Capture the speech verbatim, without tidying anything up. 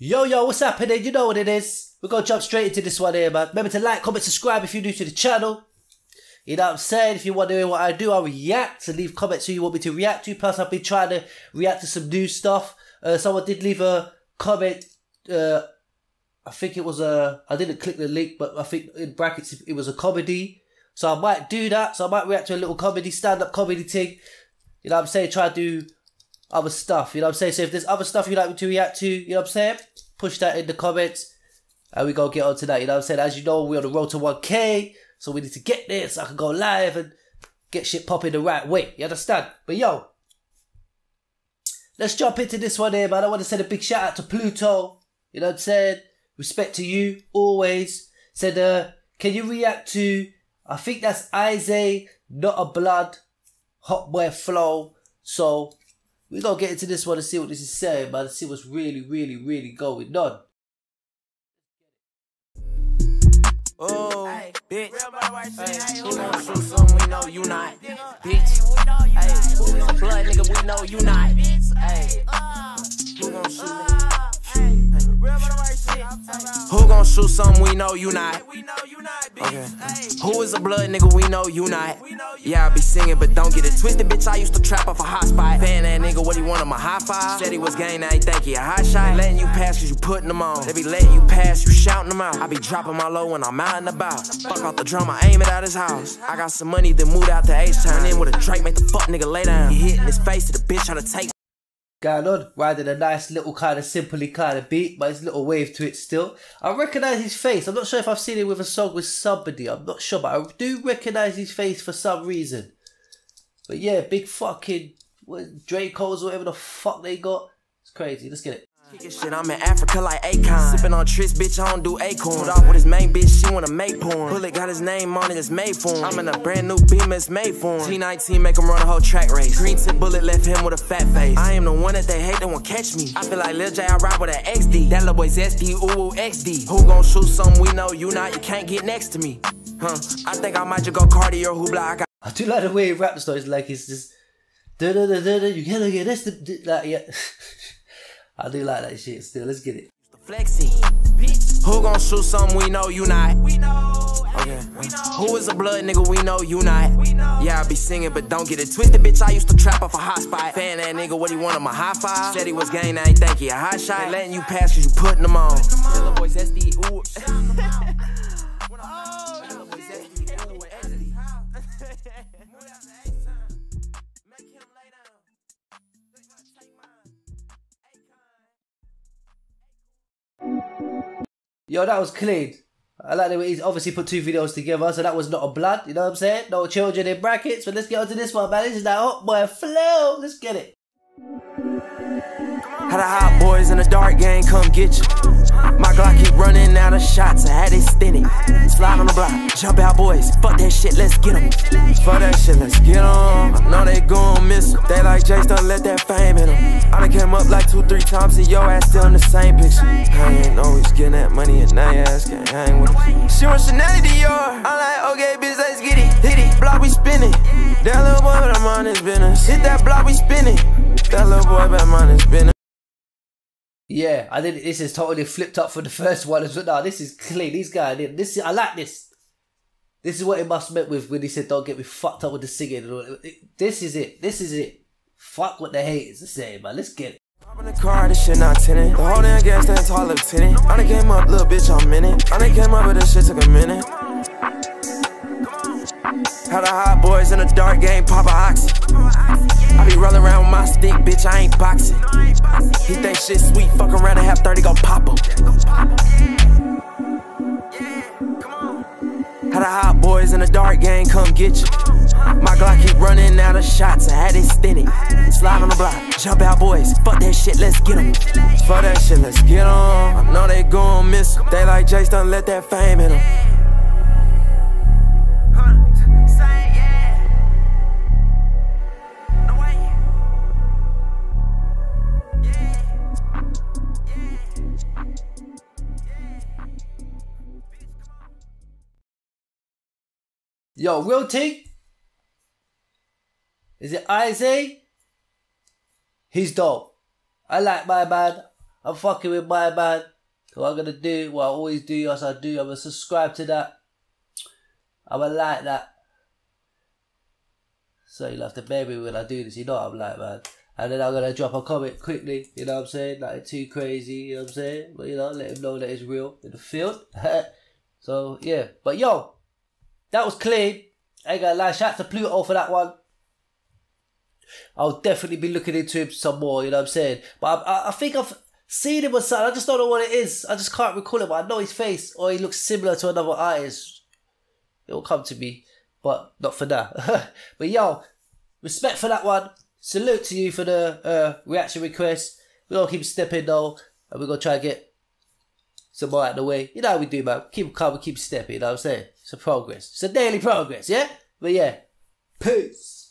Yo, yo, what's happening? You know what it is. We're going to jump straight into this one here, man. Remember to like, comment, subscribe if you're new to the channel. You know what I'm saying? If you want to know what I do, I'll react and leave comments who you want me to react to. Plus, I've been trying to react to some new stuff. Uh, someone did leave a comment. Uh, I think it was a... I didn't click the link, but I think in brackets it was a comedy. So I might do that. So I might react to a little comedy, stand-up comedy thing. You know what I'm saying? Try to do other stuff. You know what I'm saying? So if there's other stuff you'd like me to react to, you know what I'm saying? Push that in the comments. And we gonna get on to that. You know what I'm saying? As you know, we're on the road to one K. So we need to get there so I can go live and get shit popping the right way. You understand? But yo, let's jump into this one here, man. I want to send a big shout out to Pluto. You know what I'm saying? Respect to you, always. Said, uh, can you react to, I think that's Isay, Not a Blood, Hot Boy Flow. So, we're going to get into this one and see what this is saying, man. And see what's really, really, really going on. Oh, ay, bitch. Ay, who gon' shoot something we know you not, bitch? Ay, who is blood, nigga? We know you not. Ay, who gon' shoot me? Who gon' shoot something we know you not? Okay. Who is a blood nigga? We know you not. Yeah, I be singing, but don't get it twisted, bitch. I used to trap off a hot spot. Fan that nigga, what he want on my high five? Said he was gang, now he think he a hot shot. Letting you pass cause you putting them on. They be letting you pass, you shouting them out. I be dropping my low when I'm out and about. Fuck off the drum, I aim it out his house. I got some money, then moved out to H-Town. Then with a Drake, make the fuck nigga lay down. He hitting his face to the bitch trying to take. Going on, riding a nice little kind of simply kind of beat, but it's a little wave to it still. I recognise his face. I'm not sure if I've seen him with a song with somebody. I'm not sure, but I do recognise his face for some reason. But yeah, big fucking what, Dracos or whatever the fuck they got. It's crazy. Let's get it. Shit, I'm in Africa like Akon. Sipping on Tris, bitch, I don't do acorn. Put off with his main bitch, she wanna make porn. Bullet got his name on it, it's made for him. I'm in a brand new Beamer, it's made for him. T nineteen make him run a whole track race. Green tip bullet left him with a fat face. I am the one that they hate, they won't catch me. I feel like Lil J, I ride with an X D. That little boy's S D, ooh, ooh, X D. Who gon' shoot something we know you not? You can't get next to me. Huh, I think I might just go Cardi or Hoopla. I got I do like the way he raps though. It's like it's just da da da da da. You gotta get this. Like yeah. I do like that shit still. Let's get it. Flexing. Who gon' shoot something we know you not? Okay. Who is a blood nigga? We know you not. Yeah, I be singing, but don't get it twisted, bitch. I used to trap off a hot spot. Fan that nigga, what he want on my high five? Said he was gang, now he think he a hot shot. They letting you pass cause you putting them on. Little boys S D, ooh. Yo, that was clean. I like the way he's obviously put two videos together, so that was Not a Blood, you know what I'm saying? No children in brackets, but let's get on to this one, man. This is that Hot Boy Flow. Let's get it. How the hot boys in the dark game come get you. My Glock keep running out of shots, I had it stinning. Slide on the block, jump out boys, fuck that shit, let's get em. Fuck that shit, let's get em. I know they gon' miss em. They like Jace, don't let that fame in them. I done came up like two, three times and your ass still in the same picture. I ain't always getting that money and now your ass can't hang with them. She want Chanel Dior, I'm like, okay bitch, let's get it. Hit it, block we spinning. That little boy better mind his business. Hit that block we spinning. That little boy better mind his business. Yeah, I think this is totally flipped up for the first one. But no, this is clean. These guys, this is, I like this. This is what it must meant with when he said, "Don't get me fucked up with the singing." This is it. This is it. Fuck what the haters are saying, man. Let's get it. I'm in the car, this shit not tinted. The whole damn gas stand tall lieutenant. I done came up, little bitch, I'm in it. I done came up, but this shit took a minute. How the hot boys in the dark game pop a oxy. I be rolling around with my stick, bitch, I ain't boxing. He think shit sweet, fuck around and have thirty, go pop him. How the hot boys in the dark game come get you. My Glock keep running out of shots, I had it stinning. Slide on the block, jump out boys, fuck that shit, let's get em. Fuck that shit, let's get em. I know they gon' miss em. They like Jace, don't let that fame in them. Yo, real thing? Is it Isay? He's dope. I like my man. I'm fucking with my man. So I'm gonna do what I always do, as I do. I'm gonna subscribe to that. I'm gonna like that. So you'll have to bear with me when I do this, you know what I'm like, man. And then I'm gonna drop a comment quickly, you know what I'm saying? Like too crazy, you know what I'm saying? But you know, let him know that it's real in the field. So yeah. But yo, that was clean. I ain't gonna lie, shout out to Pluto for that one. I'll definitely be looking into him some more, you know what I'm saying? But I, I, I think I've seen him or something. I just don't know what it is. I just can't recall him. But I know his face, or he looks similar to another artist. It will come to me, but not for now. But yo, respect for that one. Salute to you for the uh, reaction request. We're gonna keep stepping though, and we're gonna try and get some more out of the way. You know how we do, man. Keep calm and keep stepping, you know what I'm saying? It's a progress. It's a daily progress, yeah? But yeah, peace.